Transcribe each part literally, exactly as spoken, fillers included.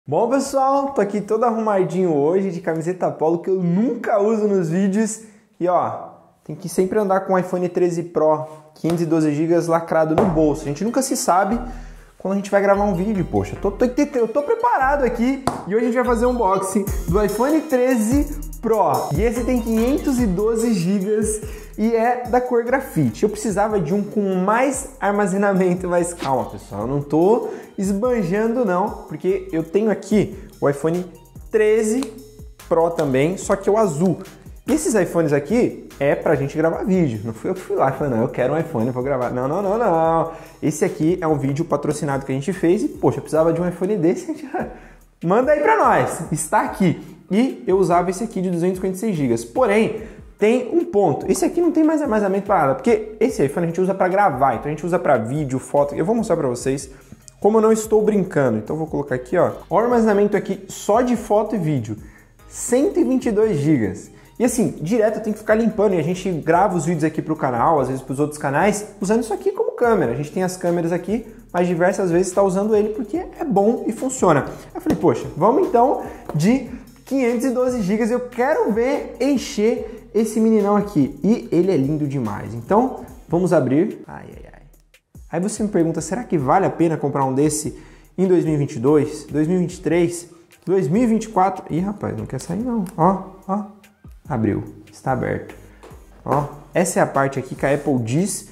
Bom, pessoal, tô aqui todo arrumadinho hoje de camiseta polo que eu nunca uso nos vídeos e ó, tem que sempre andar com o iPhone treze Pro quinhentos e doze gigas lacrado no bolso. A gente nunca se sabe quando a gente vai gravar um vídeo, poxa, tô, tô, eu tô preparado aqui e hoje a gente vai fazer um unboxing do iPhone treze Pro e esse tem quinhentos e doze gigas e é da cor grafite. Eu precisava de um com mais armazenamento, mas calma, pessoal, eu não tô esbanjando não, porque eu tenho aqui o iPhone treze Pro também, só que é o azul. E esses iPhones aqui é pra gente gravar vídeo. Não fui eu que fui lá e falei, não, eu quero um iPhone, vou gravar. Não, não, não, não. Esse aqui é um vídeo patrocinado que a gente fez e, poxa, eu precisava de um iPhone desse, a gente manda aí pra nós. Está aqui. E eu usava esse aqui de duzentos e cinquenta e seis gigas. Porém, tem um ponto. Esse aqui não tem mais armazenamento para nada, porque esse iPhone a gente usa para gravar, então a gente usa para vídeo, foto. Eu vou mostrar para vocês como eu não estou brincando. Então eu vou colocar aqui, ó, o armazenamento aqui só de foto e vídeo, cento e vinte e dois gigas. E assim, direto eu tenho que ficar limpando e a gente grava os vídeos aqui para o canal, às vezes para os outros canais, usando isso aqui como câmera. A gente tem as câmeras aqui, mas diversas vezes está usando ele porque é bom e funciona. Eu falei, poxa, vamos então de quinhentos e doze gigas, eu quero ver encher esse meninão aqui. E ele é lindo demais. Então, vamos abrir. Ai, ai, ai. Aí você me pergunta, será que vale a pena comprar um desse em dois mil e vinte e dois, dois mil e vinte e três, dois mil e vinte e quatro? Ih, rapaz, não quer sair não. Ó, ó. Abriu. Está aberto. Ó, essa é a parte aqui que a Apple diz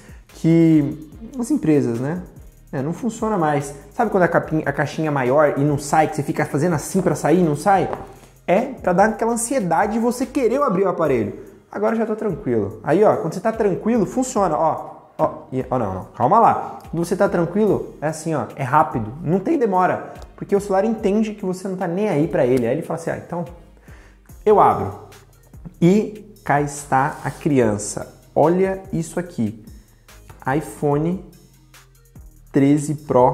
que as empresas, né? É, não funciona mais. Sabe quando a, capinha, a caixinha é maior e não sai, que você fica fazendo assim para sair e não sai? É para dar aquela ansiedade de você querer abrir o aparelho. Agora já tô tranquilo. Aí, ó, quando você tá tranquilo, funciona, ó. Ó, e, ó não, não, calma lá. Quando você tá tranquilo, é assim, ó, é rápido, não tem demora, porque o celular entende que você não tá nem aí para ele. Aí ele fala assim, ah, então eu abro. E cá está a criança. Olha isso aqui. iPhone treze Pro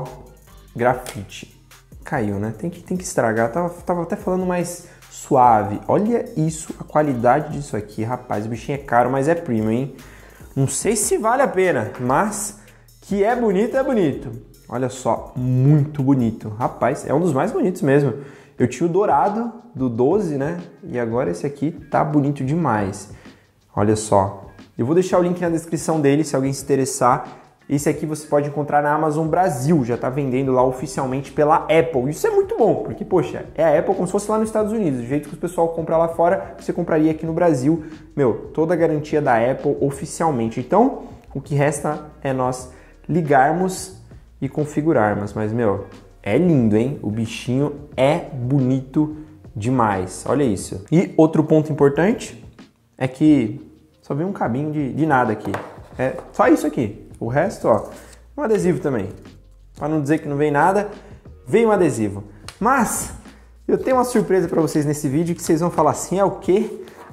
grafite. Caiu, né? Tem que, tem que estragar. Tava, tava até falando mais suave. Olha isso, a qualidade disso aqui. Rapaz, o bichinho é caro, mas é premium, hein? Não sei se vale a pena, mas que é bonito, é bonito. Olha só, muito bonito. Rapaz, é um dos mais bonitos mesmo. Eu tinha o dourado do doze, né? E agora esse aqui tá bonito demais. Olha só. Eu vou deixar o link na descrição dele, se alguém se interessar. Esse aqui você pode encontrar na Amazon Brasil, já tá vendendo lá oficialmente pela Apple. Isso é muito bom, porque, poxa, é a Apple como se fosse lá nos Estados Unidos. Do jeito que o pessoal compra lá fora, você compraria aqui no Brasil. Meu, toda a garantia da Apple oficialmente. Então, o que resta é nós ligarmos e configurarmos. Mas, meu, é lindo, hein? O bichinho é bonito demais. Olha isso. E outro ponto importante é que só vem um cabinho de, de nada aqui. É só isso aqui. O resto, ó, um adesivo também. Para não dizer que não vem nada, vem um adesivo. Mas eu tenho uma surpresa para vocês nesse vídeo que vocês vão falar assim, é o quê?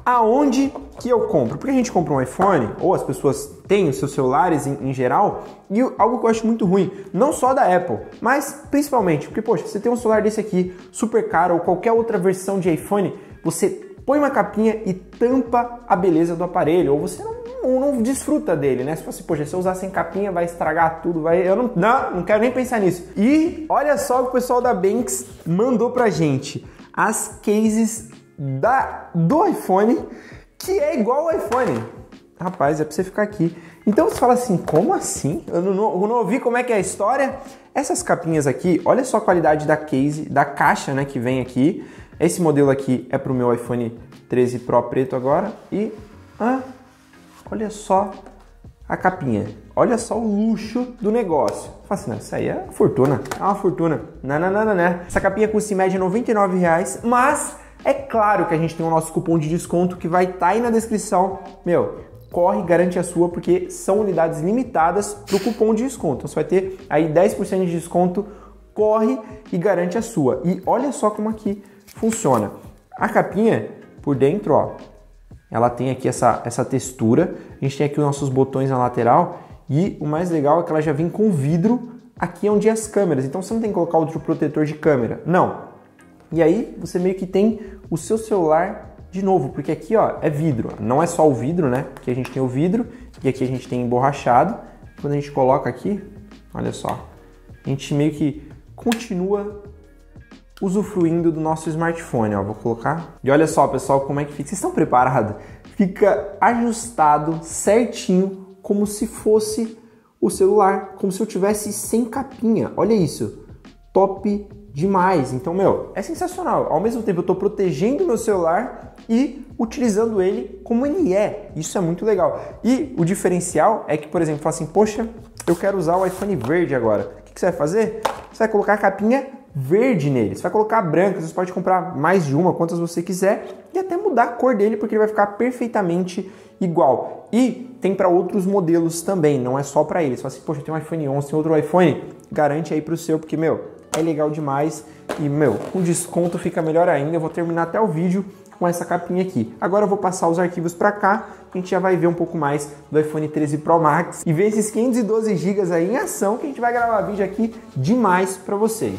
Aonde que eu compro? Porque a gente compra um iPhone, ou as pessoas têm os seus celulares em, em geral, e algo que eu acho muito ruim, não só da Apple, mas principalmente, porque, poxa, você tem um celular desse aqui, super caro, ou qualquer outra versão de iPhone, você põe uma capinha e tampa a beleza do aparelho, ou você não Não, não desfruta dele, né? Se fosse, poxa, se eu usar sem capinha vai estragar tudo, vai... Eu não, não, não quero nem pensar nisso. E olha só o que o pessoal da Banks mandou pra gente. As cases da, do iPhone, que é igual ao iPhone. Rapaz, é pra você ficar aqui. Então você fala assim, como assim? Eu não, eu não ouvi como é que é a história. Essas capinhas aqui, olha só a qualidade da case, da caixa, né, que vem aqui. Esse modelo aqui é pro meu iPhone treze Pro preto agora. E... Ah, olha só a capinha. Olha só o luxo do negócio. Fala assim, não, isso aí é uma fortuna. É uma fortuna. Não, não, não, não, não. Essa capinha custa em média noventa e nove reais, mas é claro que a gente tem o nosso cupom de desconto que vai estar aí na descrição. Meu, corre, garante a sua, porque são unidades limitadas para o cupom de desconto. Então você vai ter aí dez por cento de desconto, corre e garante a sua. E olha só como aqui funciona. A capinha por dentro, ó, ela tem aqui essa, essa textura, a gente tem aqui os nossos botões na lateral e o mais legal é que ela já vem com vidro aqui onde é as câmeras, então você não tem que colocar outro protetor de câmera, não. E aí você meio que tem o seu celular de novo, porque aqui ó, é vidro, não é só o vidro, né? Aqui a gente tem o vidro e aqui a gente tem emborrachado. Quando a gente coloca aqui, olha só, a gente meio que continua usufruindo do nosso smartphone, ó, vou colocar. E olha só, pessoal, como é que fica. Vocês estão preparados? Fica ajustado certinho, como se fosse o celular, como se eu tivesse sem capinha. Olha isso, top demais. Então, meu, é sensacional. Ao mesmo tempo eu estou protegendo meu celular e utilizando ele como ele é. Isso é muito legal. E o diferencial é que, por exemplo, fala assim, poxa, eu quero usar o iPhone verde agora. O que você vai fazer? Você vai colocar a capinha verde nele. Você vai colocar branca, você pode comprar mais de uma, quantas você quiser, e até mudar a cor dele, porque ele vai ficar perfeitamente igual. E tem para outros modelos também, não é só para ele. Você fala assim, poxa, tem um iPhone onze, tem outro iPhone, garante aí para o seu, porque, meu, é legal demais e, meu, com desconto fica melhor ainda. Eu vou terminar até o vídeo com essa capinha aqui. Agora eu vou passar os arquivos para cá, a gente já vai ver um pouco mais do iPhone treze Pro Max e ver esses quinhentos e doze gigas aí em ação, que a gente vai gravar vídeo aqui demais para vocês.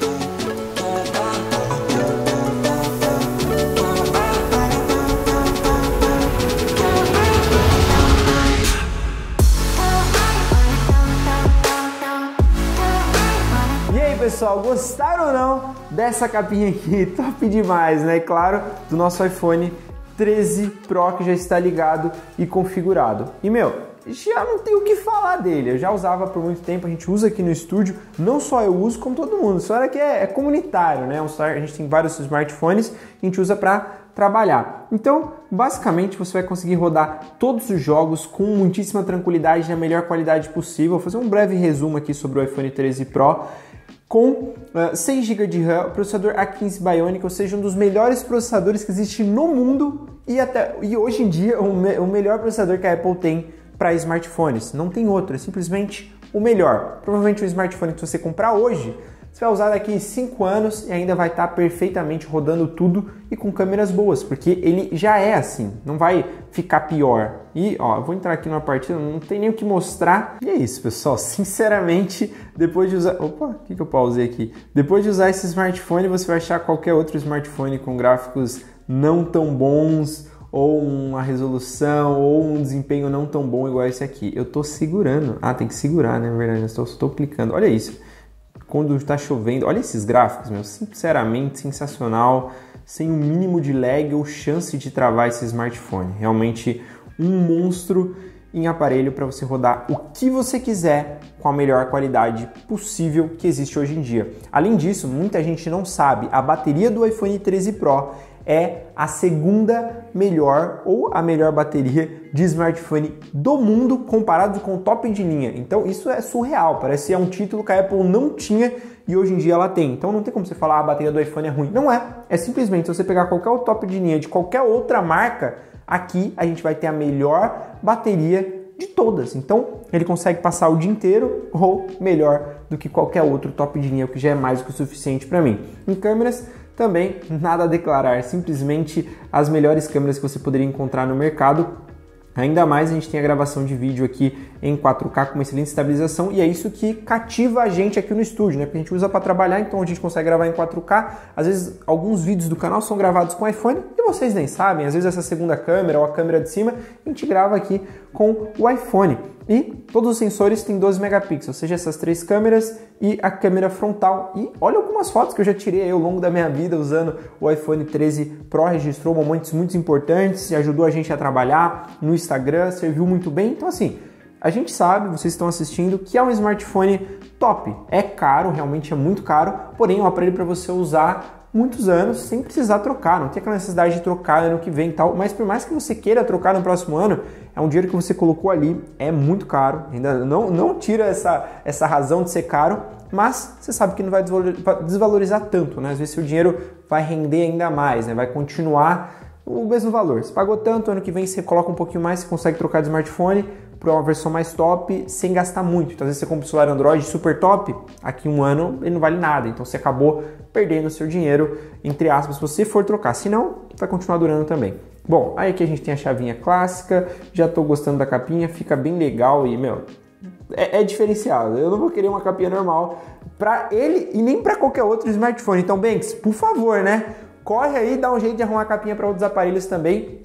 Pessoal, gostaram ou não dessa capinha aqui? Top demais, né? E claro, do nosso iPhone treze Pro que já está ligado e configurado. E, meu, já não tem o que falar dele. Eu já usava por muito tempo, a gente usa aqui no estúdio. Não só eu uso, como todo mundo. Só era que é, é comunitário, né? A gente tem vários smartphones que a gente usa para trabalhar. Então, basicamente, você vai conseguir rodar todos os jogos com muitíssima tranquilidade, na melhor qualidade possível. Vou fazer um breve resumo aqui sobre o iPhone treze Pro. Com uh, seis gigas de RAM, processador A quinze Bionic, ou seja, um dos melhores processadores que existe no mundo e, até, e hoje em dia o, me, o melhor processador que a Apple tem para smartphones. Não tem outro, é simplesmente o melhor. Provavelmente o smartphone que você comprar hoje, você vai usar daqui cinco anos e ainda vai estar perfeitamente rodando tudo e com câmeras boas, porque ele já é assim, não vai ficar pior. E, ó, eu vou entrar aqui numa partida, não tem nem o que mostrar. E é isso, pessoal. Sinceramente, depois de usar... Opa, o que, que eu pausei aqui? Depois de usar esse smartphone, você vai achar qualquer outro smartphone com gráficos não tão bons, ou uma resolução, ou um desempenho não tão bom igual esse aqui. Eu tô segurando. Ah, tem que segurar, né? Na verdade, eu estou, estou clicando. Olha isso. Quando está chovendo, olha esses gráficos, meu, sinceramente sensacional, sem o um mínimo de lag ou chance de travar esse smartphone. Realmente um monstro em aparelho para você rodar o que você quiser com a melhor qualidade possível que existe hoje em dia. Além disso, muita gente não sabe, a bateria do iPhone treze Pro é a segunda melhor ou a melhor bateria de smartphone do mundo comparado com o top de linha. Então isso é surreal, parece que é um título que a Apple não tinha e hoje em dia ela tem. Então não tem como você falar ah, a bateria do iPhone é ruim. Não é, é simplesmente se você pegar qualquer outro top de linha de qualquer outra marca, aqui a gente vai ter a melhor bateria de todas. Então ele consegue passar o dia inteiro ou melhor do que qualquer outro top de linha, o que já é mais do que o suficiente para mim. Em câmeras, também nada a declarar, simplesmente as melhores câmeras que você poderia encontrar no mercado. Ainda mais a gente tem a gravação de vídeo aqui em quatro K com uma excelente estabilização e é isso que cativa a gente aqui no estúdio, né? Porque a gente usa para trabalhar, então a gente consegue gravar em quatro K. Às vezes alguns vídeos do canal são gravados com iPhone e vocês nem sabem. Às vezes essa segunda câmera ou a câmera de cima a gente grava aqui com o iPhone. E todos os sensores têm doze megapixels, ou seja, essas três câmeras e a câmera frontal. E olha algumas fotos que eu já tirei ao longo da minha vida usando o iPhone treze Pro, registrou momentos muito importantes, ajudou a gente a trabalhar no Instagram, serviu muito bem. Então assim, a gente sabe, vocês estão assistindo, que é um smartphone top. É caro, realmente é muito caro, porém é um aparelho para você usar muitos anos sem precisar trocar, não tem aquela necessidade de trocar ano que vem e tal, mas por mais que você queira trocar no próximo ano, é um dinheiro que você colocou ali, é muito caro, ainda não, não tira essa, essa razão de ser caro, mas você sabe que não vai desvalorizar tanto, né? Às vezes o dinheiro vai render ainda mais, né? Vai continuar o mesmo valor. Você pagou tanto, ano que vem você coloca um pouquinho mais, você consegue trocar de smartphone para uma versão mais top sem gastar muito. Então, às vezes você compra um celular Android super top, aqui um ano ele não vale nada, então você acabou perdendo o seu dinheiro, entre aspas, se você for trocar, senão vai continuar durando também. Bom, aí aqui a gente tem a chavinha clássica, já estou gostando da capinha, fica bem legal e, meu, é, é diferenciado. Eu não vou querer uma capinha normal para ele e nem para qualquer outro smartphone. Então, Banks, por favor, né? Corre aí, dá um jeito de arrumar a capinha para outros aparelhos também.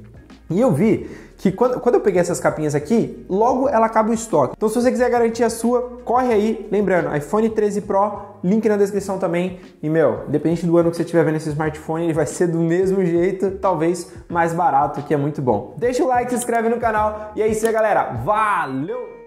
E eu vi que quando, quando eu peguei essas capinhas aqui, logo ela acaba o estoque. Então se você quiser garantir a sua, corre aí. Lembrando, iPhone treze Pro, link na descrição também. E meu, independente do ano que você estiver vendo esse smartphone, ele vai ser do mesmo jeito, talvez mais barato, que é muito bom. Deixa o like, se inscreve no canal. E é isso aí, galera. Valeu!